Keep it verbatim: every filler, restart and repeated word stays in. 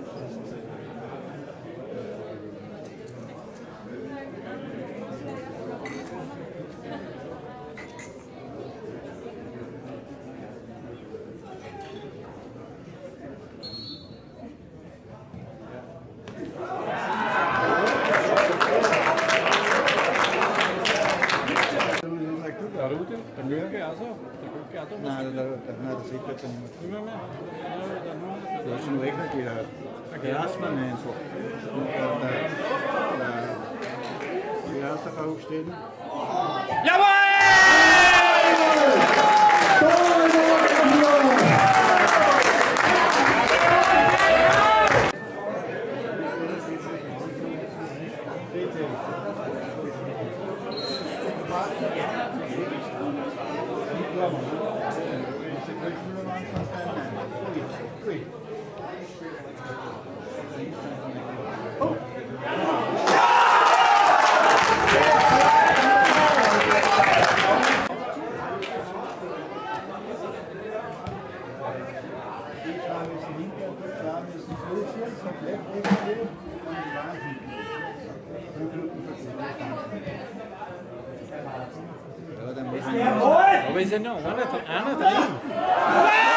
Den Lynke also? Den Lynke Nej, der, der, der er sikkert den. Immer med? Det er sådan ikke, at de har kæresterne med en for. De er også der fra Husstenen. Jawohl! Aber ist ja noch einer, einer drin.